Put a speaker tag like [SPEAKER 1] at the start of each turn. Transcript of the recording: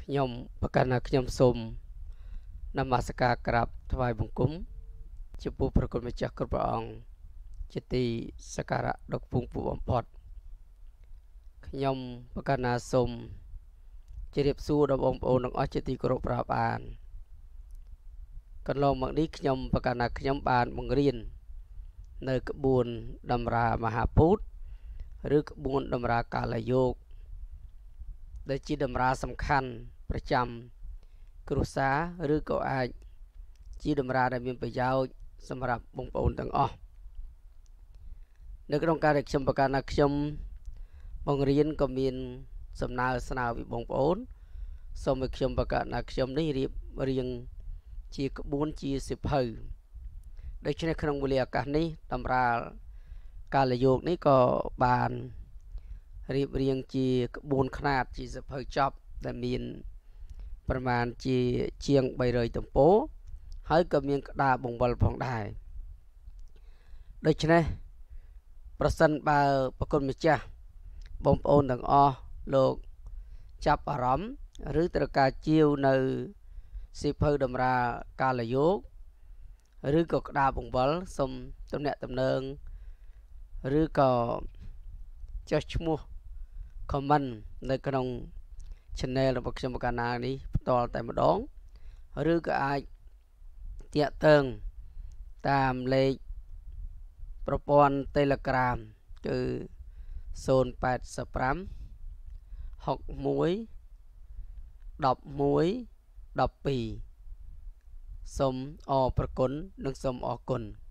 [SPEAKER 1] nhom bậc na nhom sum namaskar krap thvai bង្គំចំពោះព្រះគុណម្ចាស់គ្រប់ព្រះអង្គជាទីសក្ការៈដ៏ខ្ពង់ខ្ពស់បំផុតខ្ញុំបកណាសូមជម្រាបសួរដល់បងប្អូនទាំងអស់ជាទីគោរពប្រាប់អានកន្លងមកនេះខ្ញុំបកណាខ្ញុំបានបង្រៀននៅក្បួនតម្រាមហាពុទ្ធឬក្បួនតម្រាកាលយោគដែលជាតម្រាសំខាន់ប្រចាំគ្រួសារឬក៏អាចជាតម្រាដែលមានប្រយោជន៍សម្រាប់បងប្អូនទាំងអស់នៅក្នុងការដែលខ្ញុំបកណាខ្ញុំបង្រៀនក៏មានសំណើស្នើពីបងប្អូនសូមឲ្យខ្ញុំបកណាខ្ញុំនេះរៀបរៀងជាក្បួនជាសិភៅដូច្នេះក្នុងវេលាឱកាសនេះតម្រាកាលយោគនេះក៏បានរៀបរៀងជាក្បួនខ្នាតជាសិភៅចប់ដែលមានប្រមាណជាជាង300ទំព័រហើយក៏មានក្តារបង្វិលផងដែរដូច្នេះប្រសិនបើប្រគុណម្ចាស់បងប្អូនទាំងអស់លោកចាប់អារម្មណ៍ឬត្រូវការជាវនៅសិភៅតម្រាកាលយោគឬក៏ក្តារបង្វិលសូមទំនាក់ទំនងឬក៏ចុះឈ្មោះ comment នៅក្នុង channel របស់ខ្ញុំបកណានេះផ្ទាល់តែម្ដងឬក៏អាចតាក់ទងតាមលេខប្រព័ន្ធ Telegram គឺ085 61 11 12សូមអរព្រគុណនិងសូមអរគុណ